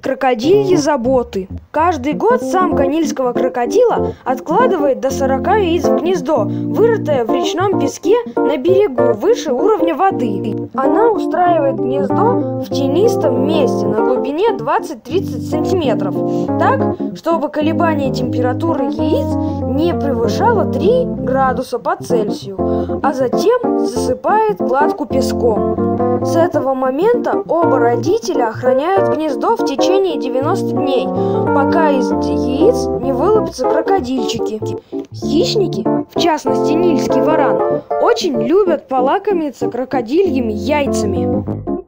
Крокодильи заботы. Каждый год самка нильского крокодила откладывает до 40 яиц в гнездо, вырытое в речном песке на берегу выше уровня воды. Она устраивает гнездо в тенистом месте на глубине 20-30 сантиметров, так, чтобы колебание температуры яиц не превышало 3 градуса по Цельсию, а затем засыпает кладку песком. С этого момента оба родителя охраняют гнездо в течение 90 дней, пока из яиц не вылупятся крокодильчики. Хищники, в частности нильский варан, очень любят полакомиться крокодильями яйцами.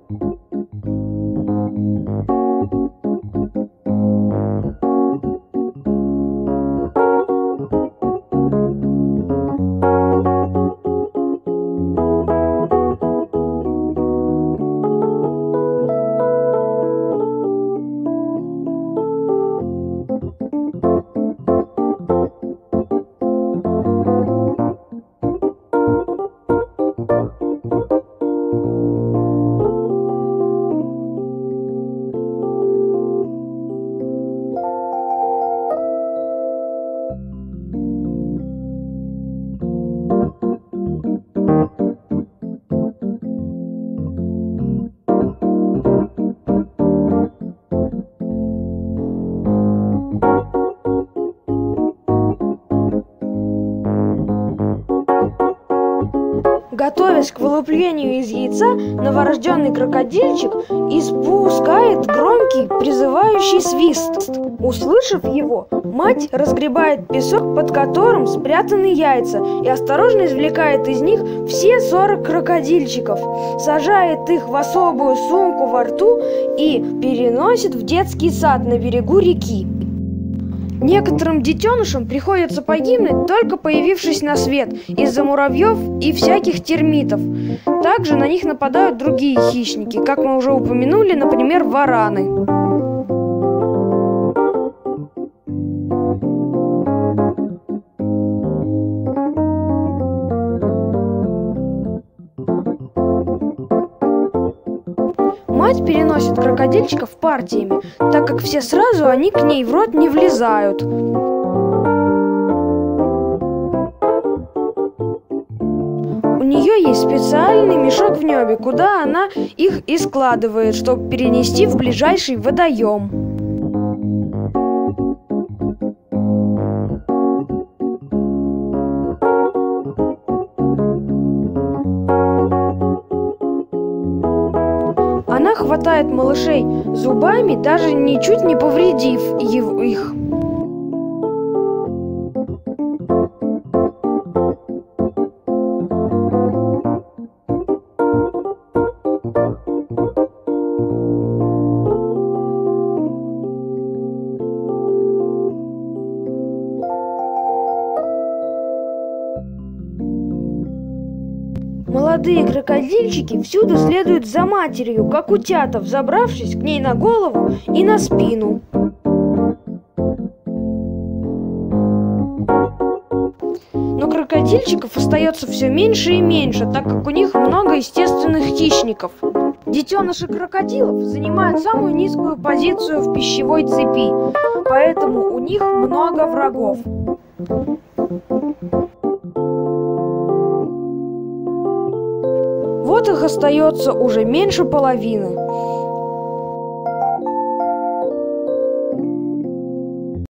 Готовясь к вылуплению из яйца, новорожденный крокодильчик испускает громкий призывающий свист. Услышав его, мать разгребает песок, под которым спрятаны яйца, и осторожно извлекает из них все 40 крокодильчиков, сажает их в особую сумку во рту и переносит в детский сад на берегу реки. Некоторым детенышам приходится погибнуть, только появившись на свет, из-за муравьев и всяких термитов. Также на них нападают другие хищники, как мы уже упомянули, например, вараны. Мать переносит крокодильчиков партиями, так как все сразу они к ней в рот не влезают. У нее есть специальный мешок в небе, куда она их и складывает, чтобы перенести в ближайший водоем. Она хватает малышей зубами, даже ничуть не повредив их. Молодые крокодильчики всюду следуют за матерью, как утята, взобравшись к ней на голову и на спину. Но крокодильчиков остается все меньше и меньше, так как у них много естественных хищников. Детеныши крокодилов занимают самую низкую позицию в пищевой цепи, поэтому у них много врагов. Вот их остается уже меньше половины.